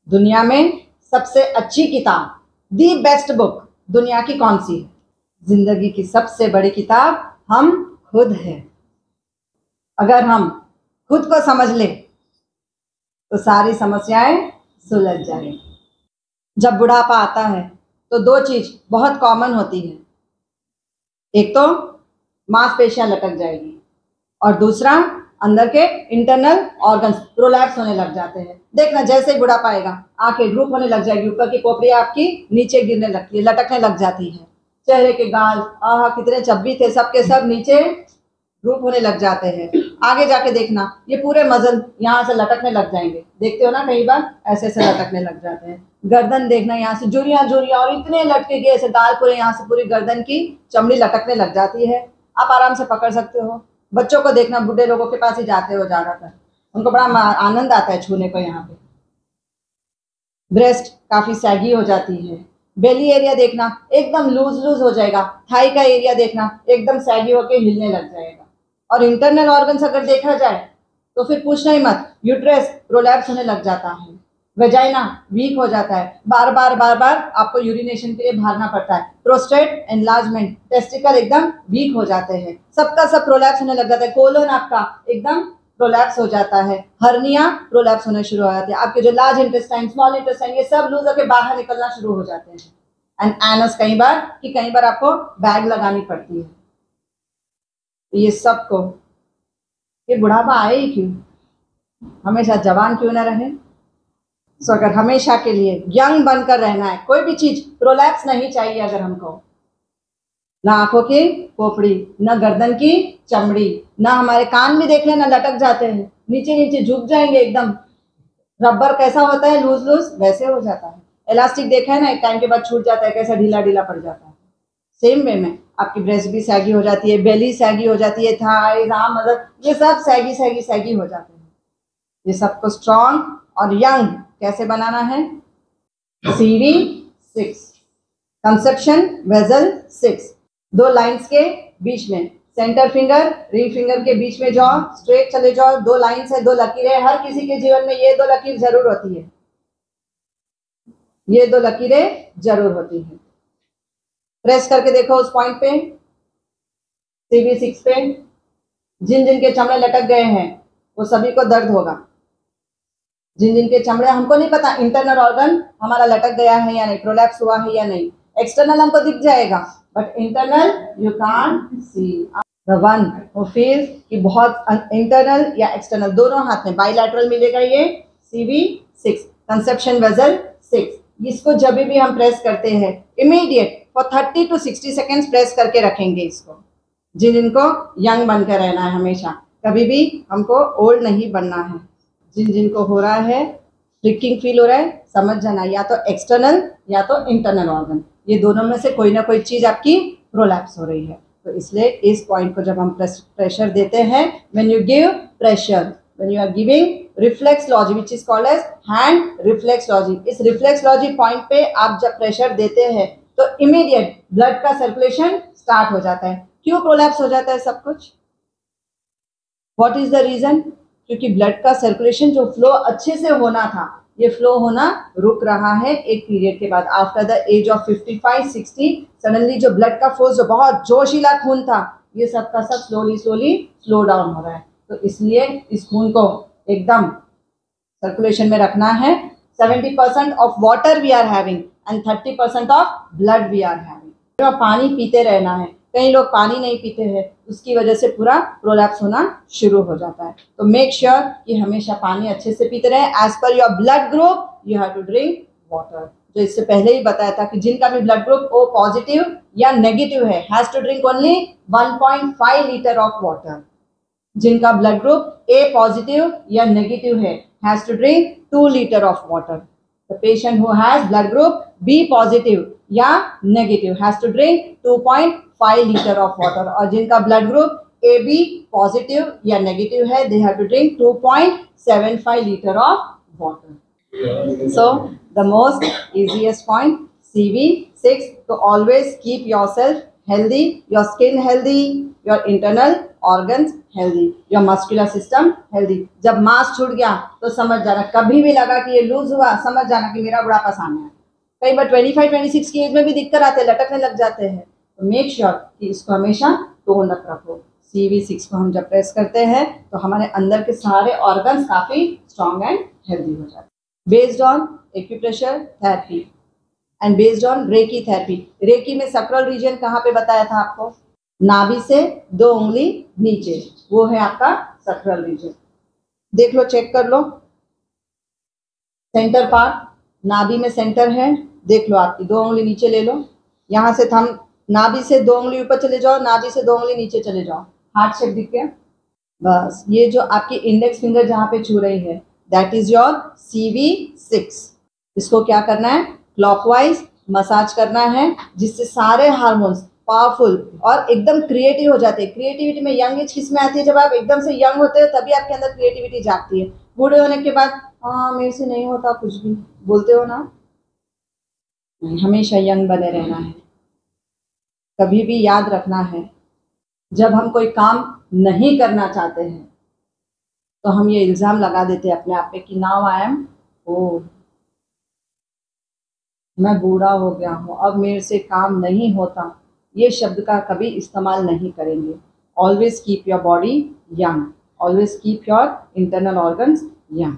दुनिया में सबसे अच्छी किताब, दी बेस्ट बुक दुनिया की कौन सी है? जिंदगी की सबसे बड़ी किताब हम खुद हैं। अगर हम खुद को समझ ले तो सारी समस्याएं सुलझ जाएंगी। जब बुढ़ापा आता है तो दो चीज बहुत कॉमन होती है, एक तो मांसपेशियां लटक जाएगी और दूसरा अंदर के इंटरनल ऑर्गन्स प्रोलैप्स होने लग जाते हैं। देखना जैसे ही बुढ़ापा आएगा आंखें ड्रूप होने लग जाएगी, ऊपर की खोपड़ी आपकी नीचे गिरने लगती है, लटकने लग जाती है। चेहरे के गाल कितने चब्बी थे, सबके सब नीचे ड्रूप होने लग जाते हैं। आगे जाके देखना ये पूरे मसल यहाँ से लटकने लग जाएंगे, देखते हो ना कई बार ऐसे ऐसे लटकने लग जाते हैं। गर्दन देखना यहाँ से जुरियां जुरियां और इतने लटके गए ऐसे दाल पूरे, यहाँ से पूरी गर्दन की चमड़ी लटकने लग जाती है। आप आराम से पकड़ सकते हो। बच्चों को देखना, बुढ़े लोगों के पास ही जाते हो ज्यादातर, उनको बड़ा आनंद आता है छूने को। यहाँ पे ब्रेस्ट काफी सैगी हो जाती है। बेली एरिया देखना एकदम लूज लूज हो जाएगा। थाई का एरिया देखना एकदम सैगी होके हिलने लग जाएगा। और इंटरनल ऑर्गन्स अगर देखा जाए तो फिर पूछना ही मत, यूट्रस प्रोलैप्स होने लग जाता है, वेजाइना वीक हो जाता है, बार बार आपको यूरिनेशन के लिए भागना पड़ता है, प्रोस्टेट एनलार्जमेंट, टेस्टिकल एकदम वीक हो जाते हैं, सबका सब प्रोलैप्स होने लग जाता है, कोलोन आपका एकदम प्रोलैप्स हो जाता है, हर्निया प्रोलैप्स होने शुरू हो जाते हैं, आपके जो लार्ज इंटेस्टाइन, स्मॉल इंटेस्टाइन ये सब लूज होकर बाहर निकलना शुरू हो जाते हैं। एंड एनस कई बार आपको बैग लगानी पड़ती है। ये सबको ये बुढ़ापा आए ही क्यों, हमेशा जवान क्यों ना रहे। सो अगर हमेशा के लिए यंग बनकर रहना है, कोई भी चीज प्रोलैप्स नहीं चाहिए। अगर हमको ना आंखों की खोपड़ी, ना गर्दन की चमड़ी, ना हमारे कान भी देख लेना लटक जाते हैं, नीचे नीचे झुक जाएंगे एकदम। रबर कैसा होता है लूज लूज, वैसे हो जाता है। इलास्टिक देखा है ना, एक टाइम के बाद छूट जाता है, कैसा ढीला ढीला पड़ जाता है। सेम वे में आपकी ब्रेस्ट भी सैगी हो जाती है, बेली सैगी हो जाती है, थाइज मतलब ये सब सैगी हो जाते हैं। ये सबको स्ट्रॉन्ग और यंग कैसे बनाना है? CV6 कंसेप्शन वेजल 6, दो लाइंस के बीच में, सेंटर फिंगर रिंग फिंगर के बीच में जाओ, स्ट्रेट चले जाओ, दो लाइंस है, दो लकीरें। हर किसी के जीवन में ये दो लकीर जरूर होती है, ये दो लकीरें जरूर होती है। प्रेस करके देखो उस पॉइंट पे, CV6 पे। जिन जिन के चमड़े लटक गए हैं वो सभी को दर्द होगा। जिन जिन के चमड़े, हमको नहीं पता इंटरनल ऑर्गन हमारा लटक गया है या नहीं, प्रोलैप्स हुआ है या नहीं। एक्सटर्नल हमको दिख जाएगा but internal you can't see. The one who feels कि बहुत इंटरनल या एक्सटर्नल दोनों हाथ में बाइलैटरल मिलेगा, ये CV6 कंसेप्शन वेजल 6। इसको जब भी हम प्रेस करते हैं immediate for 30 to 60 seconds press करके रखेंगे इसको। जिनको यंग बनकर रहना है, हमेशा कभी भी हमको ओल्ड नहीं बनना है। जिनको हो रहा है ट्रिकिंग फील हो रहा है, समझ जाना या तो एक्सटर्नल या तो इंटरनल ऑर्गन, ये दोनों में से कोई ना कोई चीज आपकी प्रोलैप्स हो रही है। तो इसलिए इस पॉइंट को जब हम प्रेशर देते हैं, when you give pressure, when you are giving reflexology which is called as hand reflexology, इस रिफ्लेक्सोलॉजी पॉइंट पे आप जब प्रेशर देते हैं तो इमीडिएट ब्लड का सर्कुलेशन स्टार्ट हो जाता है। क्यों प्रोलैप्स हो जाता है सब कुछ? What is the reason? क्योंकि ब्लड का सर्कुलेशन जो फ्लो अच्छे से होना था, ये फ्लो होना रुक रहा है एक पीरियड के बाद। After the age of 55-60 suddenly जो ब्लड का फ्लो, जो बहुत जोशीला खून था, ये सब का सब स्लोली स्लो डाउन हो रहा है। तो इसलिए इस खून को एकदम सर्कुलेशन में रखना है। 70% of water we are having and 30% of blood we are having. पानी पीते रहना है। कई लोग पानी नहीं पीते हैं, उसकी वजह से पूरा प्रोलैप्स होना शुरू हो जाता है। तो मेक श्योर कि हमेशा पानी अच्छे से पीते रहे। As per your blood group you have to drink water. जो इससे पहले ही बताया था कि जिनका भी ब्लड ग्रुप O पॉजिटिव या नेगेटिव है, has to drink only 1.5 litre of water. जिनका ब्लड ग्रुप A पॉजिटिव या नेगेटिव है, has to drink 2 litre of water. The patient who has blood group B positive या negative has to drink 2.5 litre of water. और जिनका blood group AB positive या negative है, they have to drink 2.75 litre of water. So the most easiest point, CV6, to always keep yourself healthy, your skin healthy, your internal organs healthy, your muscular system healthy. जब मांस छूट गया तो समझ जाना, कभी भी लगा कि ये लूज हुआ, समझ जाना कि मेरा बुढ़ापा सामने है। कई बार 25-26 की एज में भी दिक्कत आते हैं, लटकने लग जाते हैं। तो मेक श्योर कि इसको हमेशा टोन अप रखो। CV6 को हम जब प्रेस करते हैं तो हमारे अंदर के सारे ऑर्गन्स काफ़ी स्ट्रॉन्ग एंड हेल्दी हो जाते हैं। Based on acupressure therapy and based on reiki therapy. Reiki में सक्रल रीजन कहाँ पे बताया था आपको? नाभि से 2 उंगली नीचे, वो है आपका सक्रल रीजन। देख लो, चेक कर लो, सेंटर पार्ट नाभि में सेंटर है, देख लो आपकी 2 उंगली नीचे ले लो, यहाँ से थम, नाभि से 2 उंगली ऊपर चले जाओ, नाभि से 2 उंगली नीचे चले जाओ, हार्ट शेप दिख गया। बस ये जो आपकी इंडेक्स फिंगर जहाँ पे छू रही है, दैट इज योर CV6। इसको क्या करना है? क्लॉकवाइज मसाज करना है, जिससे सारे हार्मोन्स पावरफुल और एकदम क्रिएटिव हो जाते हैं। क्रिएटिविटी में यंग एज किस में आती है? जब आप एकदम से यंग होते हो तभी आपके अंदर क्रिएटिविटी जागती है। बूढ़े होने के बाद हाँ मेरे से नहीं होता कुछ भी, बोलते हो ना? नहीं, हमेशा यंग बने रहना है। कभी भी याद रखना है, जब हम कोई काम नहीं करना चाहते हैं तो हम ये इल्ज़ाम लगा देते हैं अपने आप पे कि नाउ आई एम ओल्ड, मैं बूढ़ा हो गया हूँ, अब मेरे से काम नहीं होता। ये शब्द का कभी इस्तेमाल नहीं करेंगे। Always keep your body young, always keep your internal organs young.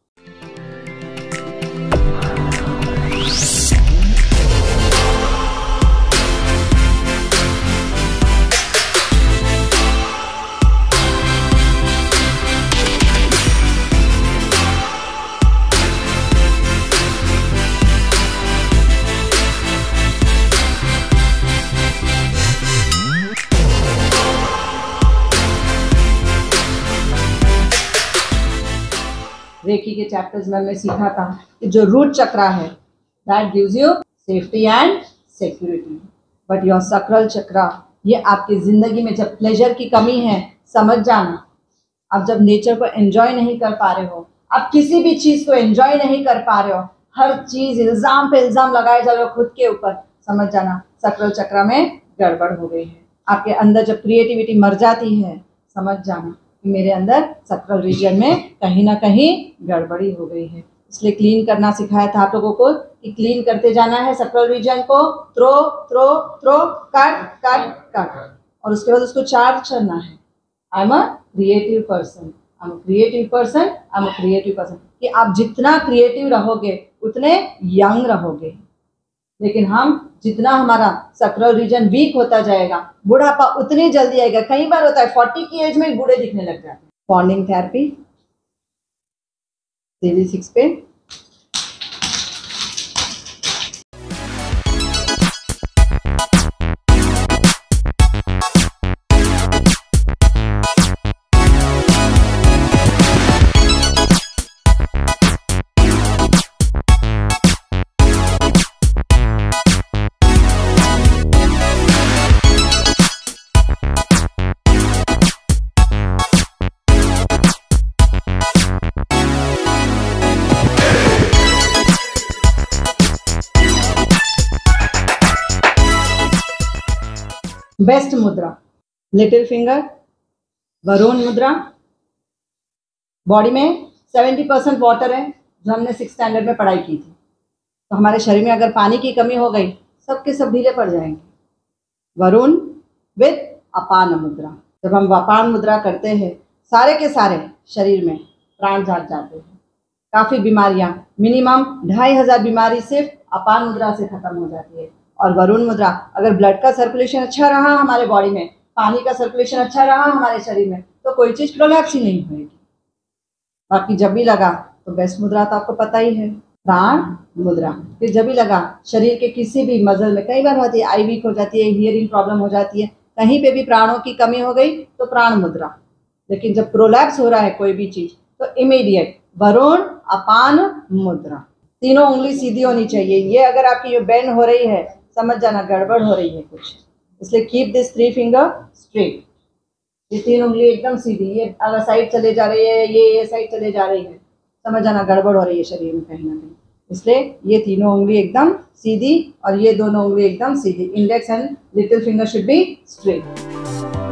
Reiki के चैप्टर्स में हमने सीखा था कि जो रूट चक्रा है that gives you safety and security, but your sacral chakra, ये आपकी ज़िंदगी में जब प्लेजर की कमी है, समझ जाना, आप जब नेचर को एंजॉय नहीं कर पा रहे हो, आप किसी भी चीज़ को एंजॉय नहीं कर पा रहे हो, हर चीज़ इल्ज़ाम पे इल्ज़ाम लगाए जा रहे हो खुद के ऊपर, समझ जाना सक्राल चक्रा में गड़बड़ हो गई है। आपके अंदर जब क्रिएटिविटी मर जाती है, समझ जाना मेरे अंदर सक्राल रीजन में कहीं ना कहीं गड़बड़ी हो गई है। इसलिए क्लीन करना सिखाया था आप लोगों को कि क्लीन करते जाना है सक्राल रीजन को, throw throw throw, cut cut cut, और उसके बाद उसको चार्ज करना है। I am a creative person, I am a creative person, I am a creative person, कि आप जितना क्रिएटिव रहोगे उतने यंग रहोगे। लेकिन हम जितना हमारा सक्राल रीजन वीक होता जाएगा, बुढ़ापा उतनी जल्दी आएगा। कई बार होता है 40 की एज में बूढ़े दिखने लग जाते हैं। बॉन्डिंग थेरेपी CV6 पे बेस्ट मुद्रा, लिटिल फिंगर, वरुण मुद्रा। बॉडी में 70% वाटर है, जो हमने 6th स्टैंडर्ड में पढ़ाई की थी। तो हमारे शरीर में अगर पानी की कमी हो गई, सब के सब ढीले पड़ जाएंगे। वरुण विद अपान मुद्रा। जब हम अपान मुद्रा करते हैं, सारे के सारे शरीर में प्राण जाग जाते हैं। काफ़ी बीमारियां, मिनिमम 2500 बीमारी सिर्फ अपान मुद्रा से खत्म हो जाती है। और वरुण मुद्रा, अगर ब्लड का सर्कुलेशन अच्छा रहा हमारे बॉडी में, पानी का सर्कुलेशन अच्छा रहा हमारे शरीर में, तो कोई चीज़ प्रोलैप्स ही नहीं होगी। बाकी जब भी लगा तो बेस्ट मुद्रा तो आपको पता ही है, प्राण मुद्रा। फिर जब भी लगा शरीर के किसी भी मसल में, कई बार होती है आई वीक हो जाती है, हियरिंग प्रॉब्लम हो जाती है, कहीं पे भी प्राणों की कमी हो गई तो प्राण मुद्रा। लेकिन जब प्रोलैप्स हो रहा है कोई भी चीज़, तो इमीडिएट वरुण अपान मुद्रा। तीनों उंगली सीधी होनी चाहिए। ये अगर आपकी ये बेंड हो रही है, समझ जाना गड़बड़ हो रही है कुछ। इसलिए कीप दिस 3 फिंगर स्ट्रेट। ये 3 उंगली एकदम सीधी, ये अगर साइड चले जा रही है, ये साइड चले जा रही है, समझ जाना गड़बड़ हो रही है शरीर में कहीं ना कहीं। इसलिए ये तीनों उंगली एकदम सीधी और ये दोनों उंगली एकदम सीधी। Index and little finger should be straight.